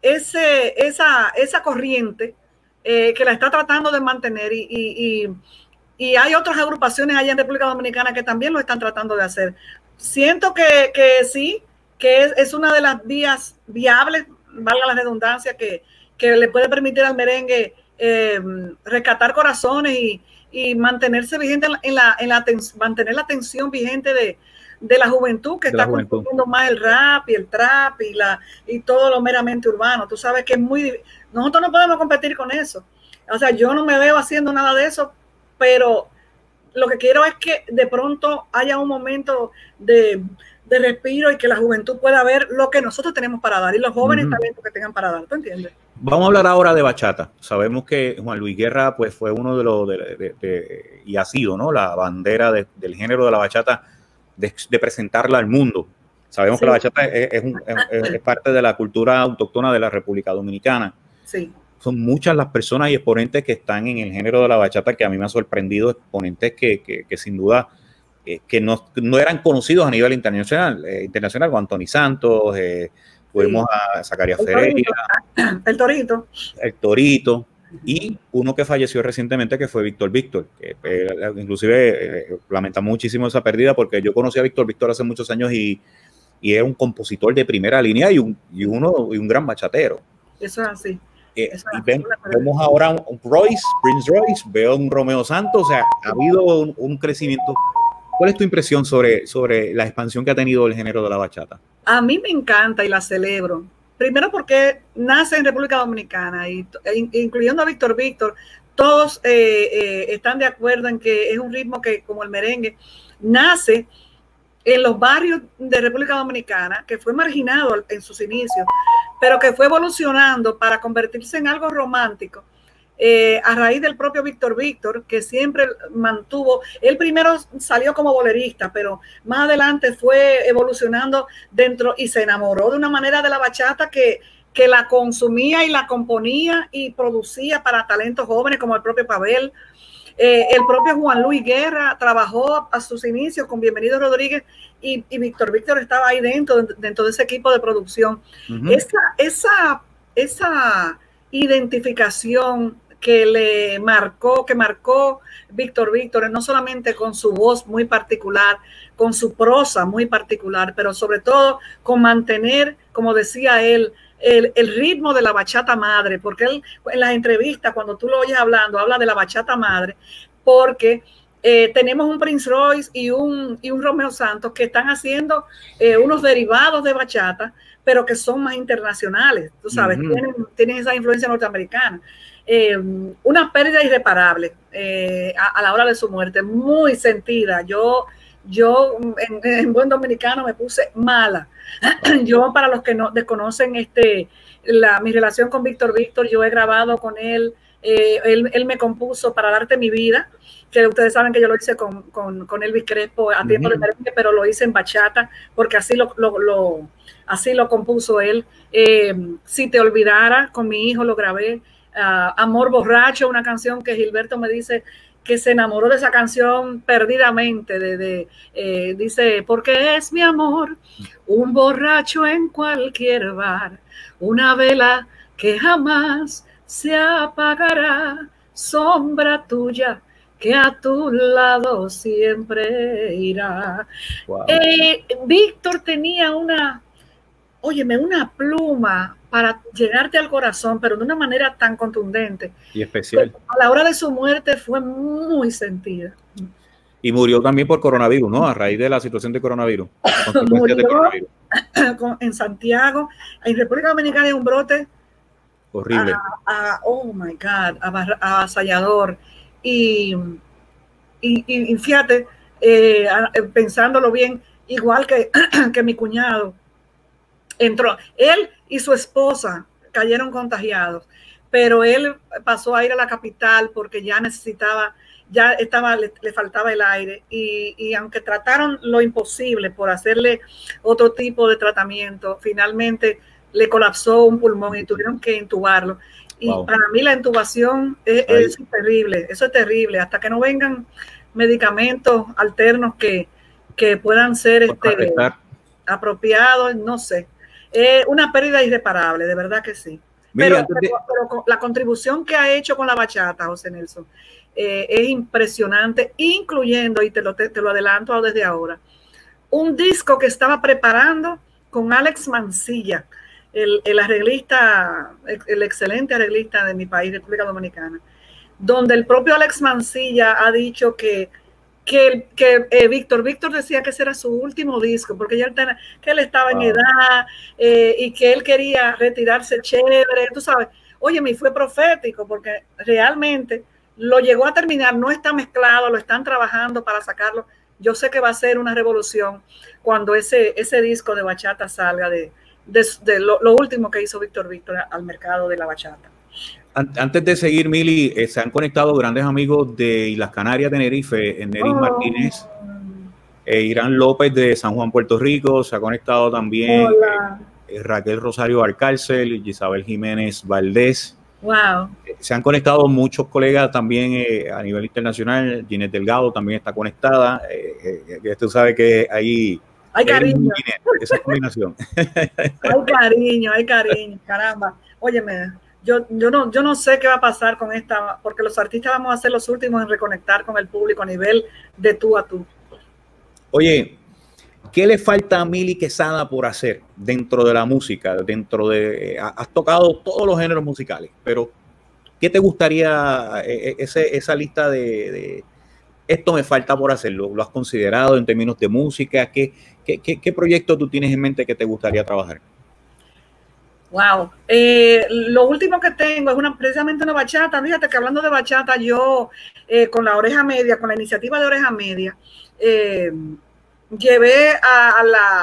esa corriente que la está tratando de mantener y hay otras agrupaciones allá en República Dominicana que también lo están tratando de hacer. Siento que sí, que es una de las vías viables, valga la redundancia, que que le puede permitir al merengue rescatar corazones y mantenerse vigente mantener la atención vigente de la juventud que está consumiendo más el rap y el trap y todo lo meramente urbano. Tú sabes que es nosotros no podemos competir con eso. O sea, yo no me veo haciendo nada de eso, pero lo que quiero es que de pronto haya un momento de respiro y que la juventud pueda ver lo que nosotros tenemos para dar y los jóvenes talentos que tengan para dar. ¿Tú entiendes? Vamos a hablar ahora de bachata. Sabemos que Juan Luis Guerra pues fue uno de los y ha sido, ¿no?, la bandera del género de la bachata, de presentarla al mundo. Sabemos que la bachata es parte de la cultura autóctona de la República Dominicana. Sí. Son muchas las personas y exponentes que están en el género de la bachata, que a mí me ha sorprendido, exponentes que sin duda que no eran conocidos a nivel internacional, como Anthony Santos, tuvimos a Zacarías Ferreira, el Torito, y uno que falleció recientemente, que fue Víctor, que inclusive lamentamos muchísimo esa pérdida, porque yo conocí a Víctor hace muchos años y era un compositor de primera línea y un gran bachatero. Eso es así. Vemos ahora un Prince Royce, veo un Romeo Santos, o sea, ha habido un crecimiento. ¿Cuál es tu impresión sobre la expansión que ha tenido el género de la bachata? A mí me encanta y la celebro. Primero porque nace en República Dominicana, incluyendo a Víctor, todos están de acuerdo en que es un ritmo que, como el merengue, nace en los barrios de República Dominicana, que fue marginado en sus inicios, pero que fue evolucionando para convertirse en algo romántico. A raíz del propio Víctor, que siempre mantuvo, él primero salió como bolerista, pero más adelante fue evolucionando dentro y se enamoró de una manera de la bachata que la consumía y la componía y producía para talentos jóvenes como el propio Pavel. El propio Juan Luis Guerra trabajó a sus inicios con Bienvenido Rodríguez y Víctor estaba ahí dentro de ese equipo de producción. Esa identificación que marcó Víctor, no solamente con su voz muy particular, con su prosa muy particular, pero sobre todo con mantener, como decía él, el ritmo de la bachata madre, porque él en las entrevistas, cuando tú lo oyes hablando, habla de la bachata madre, porque tenemos un Prince Royce y un Romeo Santos que están haciendo unos derivados de bachata, pero que son más internacionales, tú sabes, tienen esa influencia norteamericana. Una pérdida irreparable a la hora de su muerte, muy sentida. Yo en buen dominicano me puse mala. Yo, para los que no desconocen mi relación con Víctor, yo he grabado con él, él me compuso Para Darte Mi Vida, que ustedes saben que yo lo hice con Elvis Crespo a tiempo de merengue, pero lo hice en bachata, porque así lo compuso él. Si te olvidara, con mi hijo lo grabé. Amor Borracho, una canción que Gilberto me dice que se enamoró de esa canción perdidamente, dice, porque es mi amor, un borracho en cualquier bar, una vela que jamás se apagará, sombra tuya que a tu lado siempre irá. Wow. Víctor tenía una pluma para llegarte al corazón, pero de una manera tan contundente y especial. A la hora de su muerte fue muy sentida. Y murió también por coronavirus, ¿no? A raíz de la situación de coronavirus. En Santiago, en República Dominicana hay un brote horrible. Oh my God, avasallador. Y fíjate, pensándolo bien, igual que mi cuñado, entró, él y su esposa cayeron contagiados, pero él pasó a ir a la capital porque ya le faltaba el aire y aunque trataron lo imposible por hacerle otro tipo de tratamiento, finalmente le colapsó un pulmón y tuvieron que intubarlo. Y para mí la intubación es terrible, eso es terrible, hasta que no vengan medicamentos alternos que puedan ser apropiados, no sé. Una pérdida irreparable, de verdad que sí. Pero la contribución que ha hecho con la bachata, José Nelson, es impresionante, incluyendo, y te lo adelanto desde ahora, un disco que estaba preparando con Alex Mancilla, el arreglista, el excelente arreglista de mi país, República Dominicana, donde el propio Alex Mancilla ha dicho que Víctor decía que ese era su último disco, porque que él estaba en edad y que él quería retirarse chévere, tú sabes. Oye, me fue profético, porque realmente lo llegó a terminar, no está mezclado, lo están trabajando para sacarlo. Yo sé que va a ser una revolución cuando ese disco de bachata salga de lo último que hizo Víctor al mercado de la bachata. Antes de seguir, Mili, se han conectado grandes amigos de Islas Canarias, Tenerife, Neris Martínez, Irán López de San Juan, Puerto Rico, se ha conectado también Raquel Rosario Alcárcel, Isabel Jiménez Valdés. Wow. Se han conectado muchos colegas también a nivel internacional. Ginette Delgado también está conectada. Tú sabes que ahí hay cariño. Esa combinación. Hay cariño, caramba. Óyeme, yo no sé qué va a pasar con esta, porque los artistas vamos a ser los últimos en reconectar con el público a nivel de tú a tú. Oye, ¿qué le falta a Mili Quesada por hacer dentro de la música? Has tocado todos los géneros musicales, pero ¿qué te gustaría, esa lista de esto me falta por hacerlo? ¿Lo has considerado en términos de música? ¿Qué proyecto tú tienes en mente que te gustaría trabajar? Wow. Lo último que tengo es precisamente una bachata. Fíjate que hablando de bachata, yo con la Oreja Media, con la iniciativa de Oreja Media, llevé a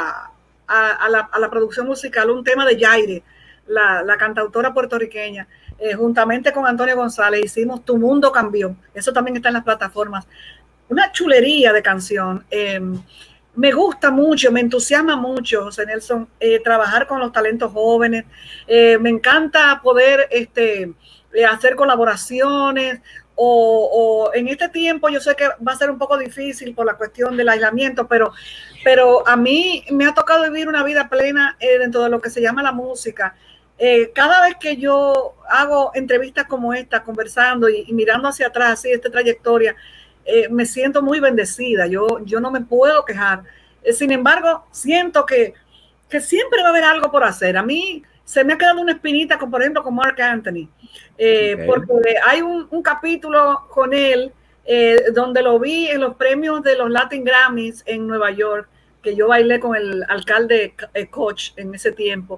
la producción musical un tema de Yaire, la cantautora puertorriqueña, juntamente con Antonio González, hicimos Tu Mundo Cambió. Eso también está en las plataformas. Una chulería de canción. Me gusta mucho, me entusiasma mucho, José Nelson, trabajar con los talentos jóvenes. Me encanta poder hacer colaboraciones. O en este tiempo yo sé que va a ser un poco difícil por la cuestión del aislamiento, pero a mí me ha tocado vivir una vida plena dentro de lo que se llama la música. Cada vez que yo hago entrevistas como esta, conversando y mirando hacia atrás, así esta trayectoria, me siento muy bendecida. Yo no me puedo quejar. Sin embargo, siento que siempre va a haber algo por hacer. A mí se me ha quedado una espinita, por ejemplo, con Marc Anthony, porque hay un capítulo con él donde lo vi en los premios de los Latin Grammys en Nueva York, que yo bailé con el alcalde Koch en ese tiempo,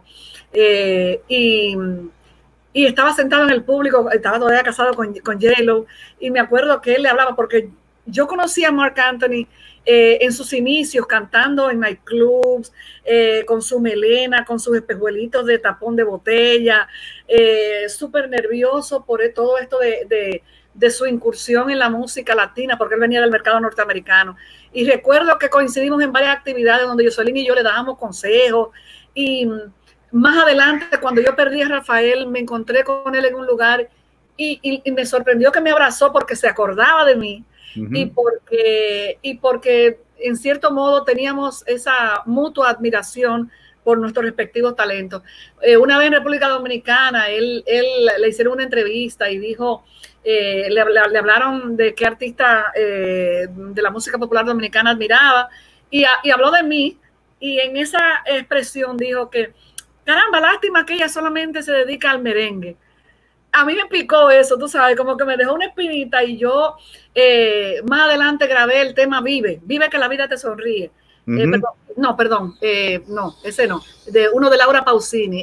y estaba sentado en el público, estaba todavía casado con J-Lo, y me acuerdo que él le hablaba, porque yo conocí a Marc Anthony en sus inicios, cantando en nightclubs, con su melena, con sus espejuelitos de tapón de botella, súper nervioso por todo esto de su incursión en la música latina, porque él venía del mercado norteamericano. Y recuerdo que coincidimos en varias actividades donde Yoselin y yo le dábamos consejos. Y más adelante, cuando yo perdí a Rafael, me encontré con él en un lugar y me sorprendió que me abrazó porque se acordaba de mí. Y porque en cierto modo teníamos esa mutua admiración por nuestros respectivos talentos. Una vez en República Dominicana, le hicieron una entrevista y dijo, le hablaron de qué artista de la música popular dominicana admiraba, y habló de mí, y en esa expresión dijo que, caramba, lástima que ella solamente se dedica al merengue. A mí me picó eso, tú sabes, como que me dejó una espinita, y yo más adelante grabé el tema Vive que la vida te sonríe. Perdón, ese no, de uno de Laura Pausini,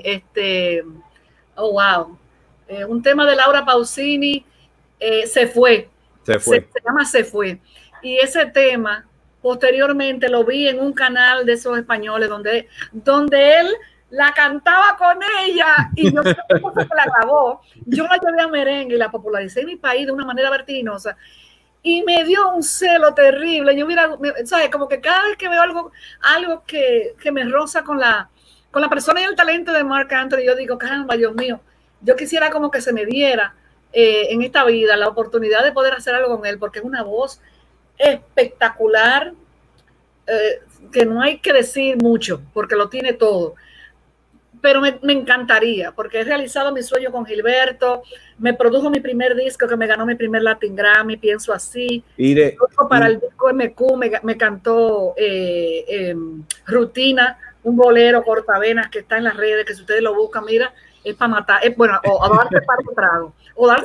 un tema de Laura Pausini, Se Fue. Se llama Se Fue. Y ese tema, posteriormente lo vi en un canal de esos españoles donde él la cantaba con ella, y yo que la grabó, yo la llevé a merengue y la popularicé en mi país de una manera vertiginosa, y me dio un celo terrible. Yo ¿sabes? Como que cada vez que veo algo que me roza con la persona y el talento de Marc Anthony, yo digo, caramba, Dios mío, yo quisiera como que se me diera en esta vida la oportunidad de poder hacer algo con él, porque es una voz espectacular, que no hay que decir mucho, porque lo tiene todo. Pero me encantaría, porque he realizado mi sueño con Gilberto, me produjo mi primer disco que me ganó mi primer Latin Grammy, Pienso Así. Para el disco MQ me cantó Rutina, un bolero cortavenas que está en las redes, que si ustedes lo buscan, mira, es para matar, bueno, o darse par de trago,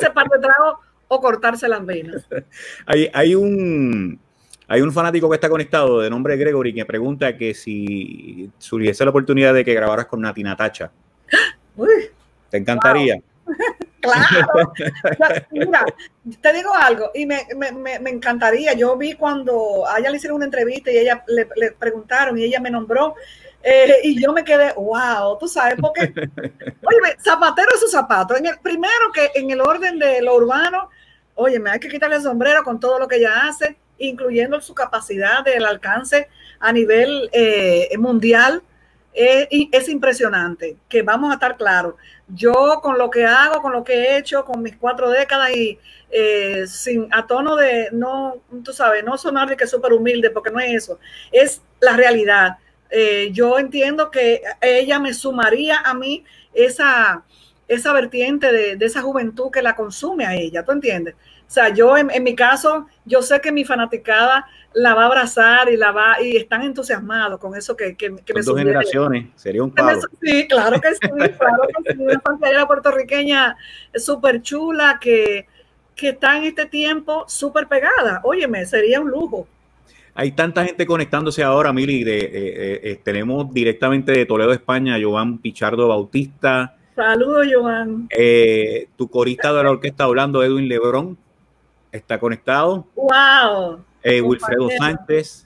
o cortarse las venas. Hay un fanático que está conectado de nombre Gregory que pregunta que si surgiese la oportunidad de que grabaras con Nati Natacha. Uy, ¿Te encantaría? Wow. Claro. Mira, te digo algo, y me encantaría. Yo vi cuando a ella le hicieron una entrevista y ella le preguntaron y ella me nombró, y yo me quedé, wow, tú sabes, porque, oye, zapatero es su zapato. Primero que en el orden de lo urbano, oye, me hay que quitarle el sombrero con todo lo que ella hace, incluyendo su capacidad del alcance a nivel mundial. Es impresionante, que vamos a estar claros. Yo con lo que hago, con lo que he hecho, con mis 4 décadas y sin a tono de, no, tú sabes, no sonar de que es súper humilde, porque no es eso, es la realidad. Yo entiendo que ella me sumaría a mí esa vertiente de esa juventud que la consume a ella, ¿tú entiendes? O sea, yo en mi caso, yo sé que mi fanaticada la va a abrazar y están entusiasmados con eso que me Son 2 generaciones, sería un palo. Sí, claro que sí, claro que sí. Una pantalla puertorriqueña súper chula que está en este tiempo súper pegada. Óyeme, sería un lujo. Hay tanta gente conectándose ahora, Mili. Tenemos directamente de Toledo, España, a Joan Pichardo Bautista. Saludos, Joan. Tu corista de la orquesta hablando, Edwin Lebrón, está conectado. ¡Wow! Wilfredo Sánchez.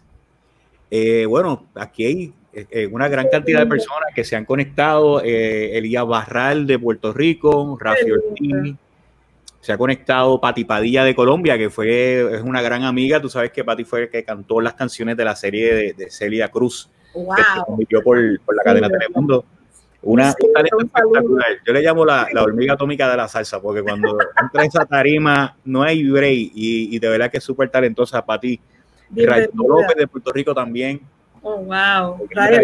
Bueno, aquí hay una gran cantidad de personas que se han conectado. Elías Barral de Puerto Rico, Rafi Ortiz. Se ha conectado Pati Padilla de Colombia, que es una gran amiga. Tú sabes que Pati fue el que cantó las canciones de la serie de Celia Cruz, wow, que se convirtió por la cadena Telemundo. Un talento espectacular. Yo le llamo la hormiga atómica de la salsa, porque cuando entra esa tarima no hay break, y de verdad que es súper talentosa. Pati. Rayito López de Puerto Rico también. Oh, wow.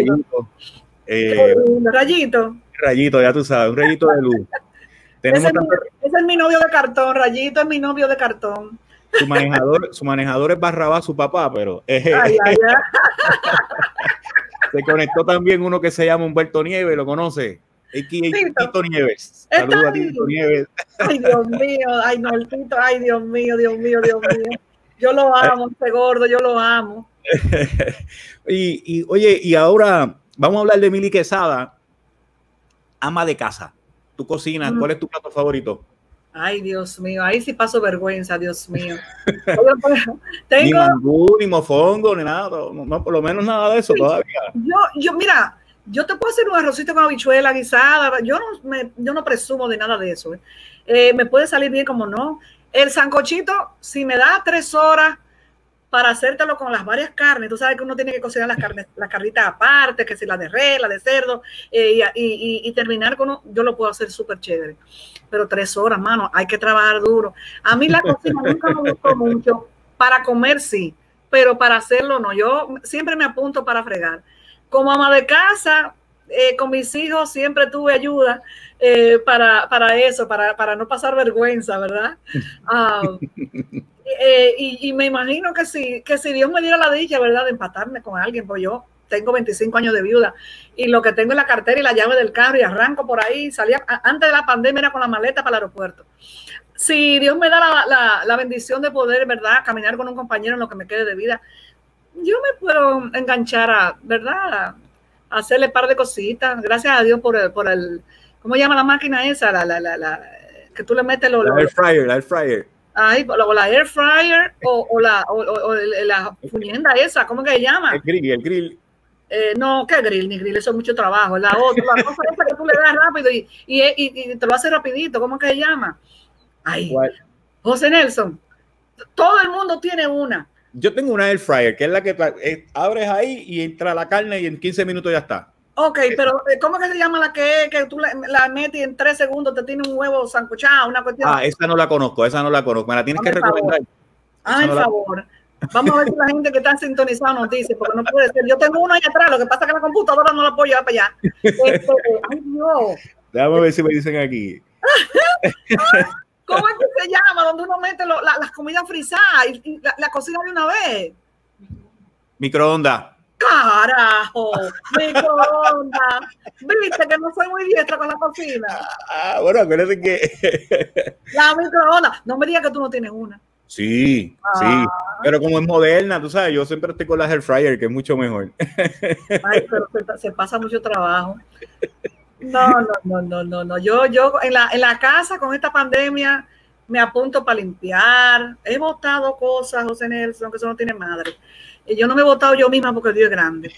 Rayito, ya tú sabes, un rayito de luz. Ese es mi novio de cartón, Rayito es mi novio de cartón. Su manejador es Barrabás, su papá, pero se conectó también uno que se llama Humberto Nieves, ¿lo conoce? Tito Nieves. Saludos a Tito Nieves. Ay, Dios mío, ay, no, el Tito, ay, Dios mío. Yo lo amo, este gordo, yo lo amo. Oye, y ahora vamos a hablar de Mili Quesada, ama de casa. Tú cocinas, ¿cuál es tu plato favorito? Ay, Dios mío, ahí sí paso vergüenza, Dios mío. Ni mangú, ni mofongo, ni nada, no, por lo menos nada de eso todavía. Mira, yo te puedo hacer un arrocito con habichuela guisada, yo no presumo de nada de eso. Me puede salir bien como no. El sancochito, si me da 3 horas para hacértelo con las varias carnes, tú sabes que uno tiene que cocinar las carnitas aparte, que si la de res, la de cerdo, y terminar con yo lo puedo hacer súper chévere. Pero 3 horas, mano, hay que trabajar duro. A mí la cocina nunca me gustó mucho, para comer sí, pero para hacerlo no. Yo siempre me apunto para fregar. Como ama de casa, con mis hijos siempre tuve ayuda para eso, para no pasar vergüenza, ¿verdad? Y me imagino que si Dios me diera la dicha, ¿verdad?, de empatarme con alguien, pues yo tengo 25 años de viuda y lo que tengo es la cartera y la llave del carro y arranco por ahí. Salía antes de la pandemia, era con la maleta para el aeropuerto. Si Dios me da la bendición de poder, ¿verdad?, caminar con un compañero en lo que me quede de vida, yo me puedo enganchar ¿verdad?, a hacerle un par de cositas. Gracias a Dios por el ¿cómo llama la máquina esa? Que tú le metes la air fryer. Ay, o la air fryer o la fuñenda esa, ¿cómo que se llama? El grill. No, ¿qué grill? Ni grill, eso es mucho trabajo. La cosa esa que tú le das rápido y te lo hace rapidito, ¿cómo que se llama? Ay, José Nelson, todo el mundo tiene una. Yo tengo una air fryer, que es la que abres ahí y entra la carne y en 15 minutos ya está. Ok, pero ¿cómo que se llama la que tú la metes y en 3 segundos te tiene un huevo sancochado, una cuestión? Esa no la conozco. Me la tienes que recomendar. Ay, por favor. Vamos a ver si la gente que está sintonizada nos dice, porque no puede ser. Yo tengo uno ahí atrás, lo que pasa es que la computadora no la puedo llevar para allá. Ay, Dios. Déjame ver si me dicen aquí. ¿Cómo es que se llama? Donde uno mete las comidas frisadas y la cocina de una vez. Microondas. Carajo, microondas. Viste que no soy muy diestra con la cocina. Bueno, acuérdate que la microondas. No me digas que tú no tienes una. Sí, sí, pero como es moderna, tú sabes, yo siempre estoy con la air fryer, que es mucho mejor. Ay, pero se pasa mucho trabajo. No. Yo en la casa con esta pandemia me apunto para limpiar. He botado cosas, José Nelson, que eso no tiene madre. Y yo no me he botado yo misma porque Dios es grande.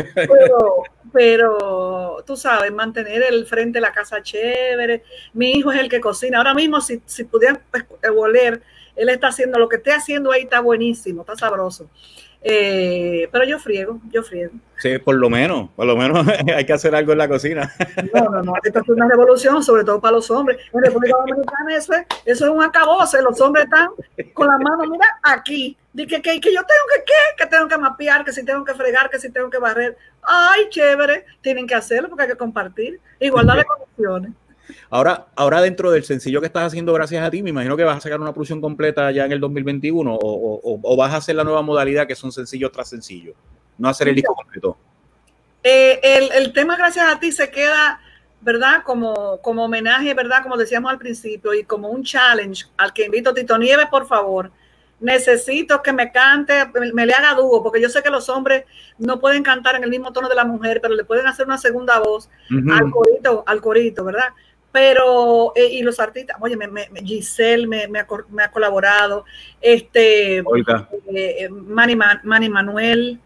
Pero tú sabes, mantener el frente de la casa chévere. Mi hijo es el que cocina. Ahora mismo, si pudieran oler, él está haciendo lo que esté haciendo ahí, está buenísimo, está sabroso. Pero yo friego. Sí, por lo menos hay que hacer algo en la cocina. No, esto es una revolución, sobre todo para los hombres. En República Dominicana eso es un acabose, los hombres están con la mano, mira, aquí, de que yo tengo que mapear, que si tengo que fregar, que si tengo que barrer. Ay, chévere, tienen que hacerlo porque hay que compartir, igualdad de condiciones. Ahora dentro del sencillo que estás haciendo gracias a ti, me imagino que vas a sacar una producción completa ya en el 2021 o vas a hacer la nueva modalidad que son sencillos tras sencillo, no hacer el disco completo. El tema gracias a ti se queda, ¿verdad? Como homenaje, ¿verdad? Como decíamos al principio y como un challenge al que invito. Tito Nieves, por favor, necesito que me cante, me le haga dúo, porque yo sé que los hombres no pueden cantar en el mismo tono de la mujer, pero le pueden hacer una segunda voz al corito, ¿verdad? Pero, y los artistas, oye, Giselle me ha colaborado, Manny Manuel,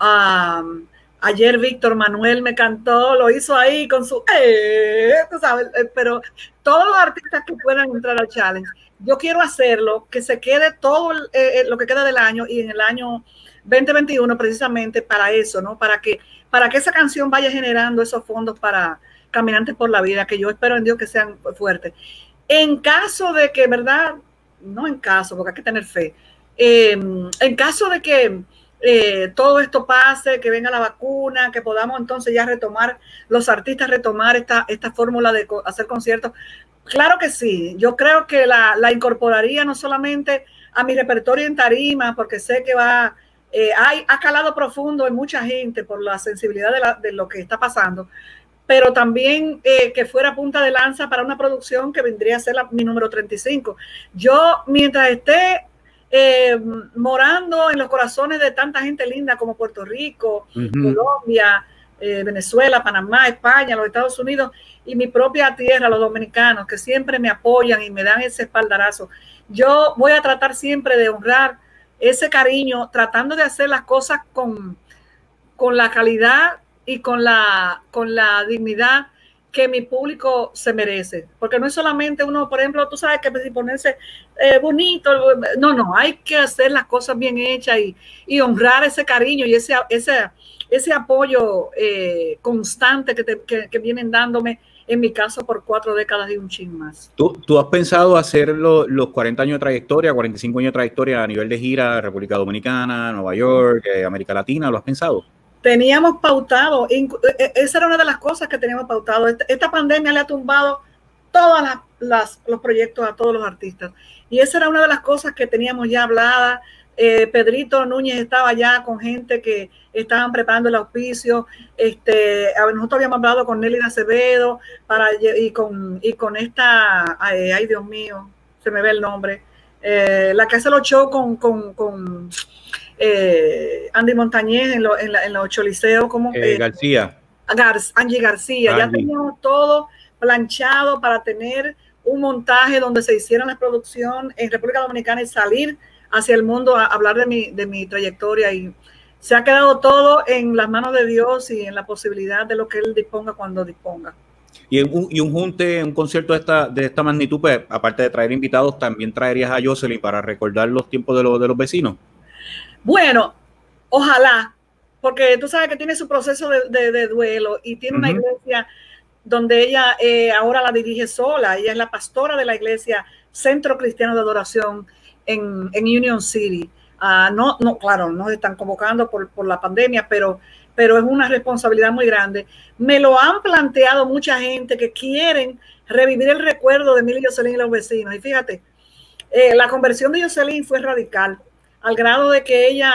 ayer Víctor Manuel me cantó, lo hizo ahí con su, tú sabes, pero todos los artistas que puedan entrar al challenge, yo quiero hacerlo, que se quede todo lo que queda del año y en el año 2021 precisamente para eso, ¿no? Para que esa canción vaya generando esos fondos para Caminantes por la Vida, que yo espero en Dios que sean fuertes. En caso de que, ¿verdad? No en caso, porque hay que tener fe. En caso de que todo esto pase, que venga la vacuna, que podamos entonces ya retomar, los artistas retomar esta fórmula de hacer conciertos. Claro que sí, yo creo que la incorporaría no solamente a mi repertorio en tarima, porque sé que ha calado profundo en mucha gente por la sensibilidad de lo que está pasando, pero también que fuera punta de lanza para una producción que vendría a ser mi número 35. Yo, mientras esté morando en los corazones de tanta gente linda como Puerto Rico, Colombia, Venezuela, Panamá, España, los Estados Unidos y mi propia tierra, los dominicanos, que siempre me apoyan y me dan ese espaldarazo. Yo voy a tratar siempre de honrar ese cariño, tratando de hacer las cosas con la calidad y con la dignidad que mi público se merece, porque no es solamente uno, por ejemplo, tú sabes que si ponerse bonito, no, hay que hacer las cosas bien hechas y honrar ese cariño y ese apoyo constante que vienen dándome, en mi caso, por 4 décadas y un chin más. ¿Tú has pensado hacer los 40 años de trayectoria, 45 años de trayectoria a nivel de gira, República Dominicana, Nueva York, América Latina? ¿Lo has pensado? Teníamos pautado, esa era una de las cosas que teníamos pautado. Esta pandemia le ha tumbado todos los proyectos a todos los artistas. Y esa era una de las cosas que teníamos ya hablada. Pedrito Núñez estaba ya con gente que estaban preparando el auspicio. Nosotros habíamos hablado con Nelly Acevedo y con esta, ay Dios mío, se me ve el nombre, la que hace los shows con Andy Montañez en los Choliseos, como García. Angie García. Ya teníamos todo planchado para tener un montaje donde se hiciera la producción en República Dominicana y salir hacia el mundo a hablar de mi trayectoria, y se ha quedado todo en las manos de Dios y en la posibilidad de lo que Él disponga cuando disponga. Y un concierto de esta magnitud, pues, aparte de traer invitados, también traerías a Jocelyn para recordar los tiempos de los vecinos. Bueno, ojalá, porque tú sabes que tiene su proceso de duelo y tiene una iglesia donde ella ahora la dirige sola. Ella es la pastora de la iglesia Centro Cristiano de Adoración en Union City. Claro, nos están convocando por la pandemia, pero es una responsabilidad muy grande. Me lo han planteado mucha gente que quieren revivir el recuerdo de Emilio Jocelyn y los vecinos. Y fíjate, la conversión de Jocelyn fue radical, al grado de que ella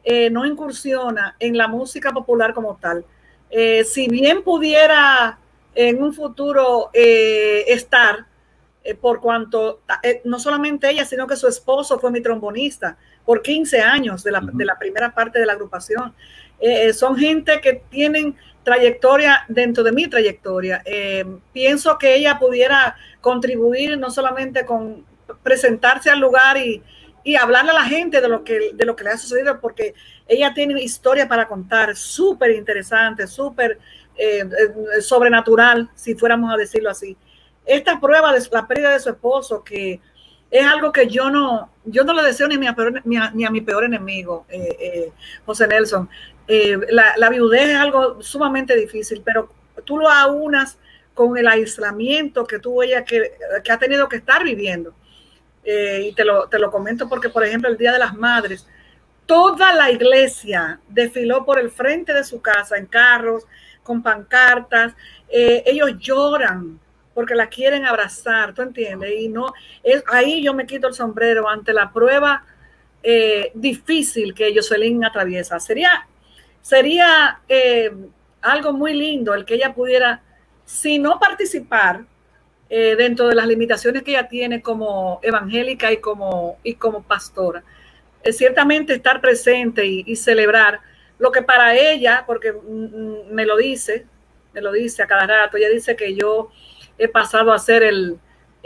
no incursiona en la música popular como tal. Si bien pudiera en un futuro estar, por cuanto no solamente ella, sino que su esposo fue mi trombonista por 15 años de la primera parte de la agrupación. Son gente que tienen trayectoria dentro de mi trayectoria. Pienso que ella pudiera contribuir no solamente con presentarse al lugar y hablarle a la gente de lo que le ha sucedido, porque ella tiene historia para contar, súper interesante, súper sobrenatural, si fuéramos a decirlo así. Esta prueba de la pérdida de su esposo, que es algo que yo no le deseo ni a mi peor enemigo, José Nelson. La viudez es algo sumamente difícil, pero tú lo aunas con el aislamiento que tuvo ella, que ha tenido que estar viviendo. Y te lo comento porque, por ejemplo, el Día de las Madres, toda la iglesia desfiló por el frente de su casa en carros, con pancartas. Ellos lloran porque la quieren abrazar, ¿tú entiendes? Y no, ahí yo me quito el sombrero ante la prueba difícil que Yoselyn atraviesa. Sería algo muy lindo el que ella pudiera, si no participar, dentro de las limitaciones que ella tiene como evangélica y como pastora, ciertamente estar presente y celebrar lo que para ella, porque me lo dice a cada rato, ella dice que yo he pasado a ser el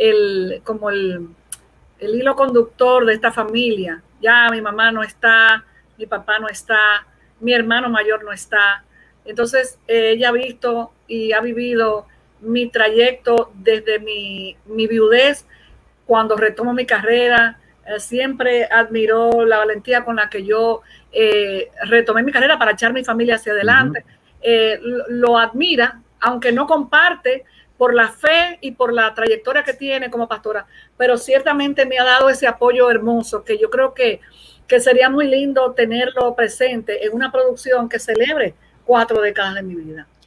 hilo conductor de esta familia. Ya mi mamá no está, mi papá no está, mi hermano mayor no está. Entonces ella ha visto y ha vivido mi trayecto desde mi viudez, cuando retomo mi carrera. Siempre admiró la valentía con la que yo retomé mi carrera para echar mi familia hacia adelante. Lo admira, aunque no comparte por la fe y por la trayectoria que tiene como pastora, pero ciertamente me ha dado ese apoyo hermoso que yo creo que sería muy lindo tenerlo presente en una producción que celebre 4 décadas de mi vida.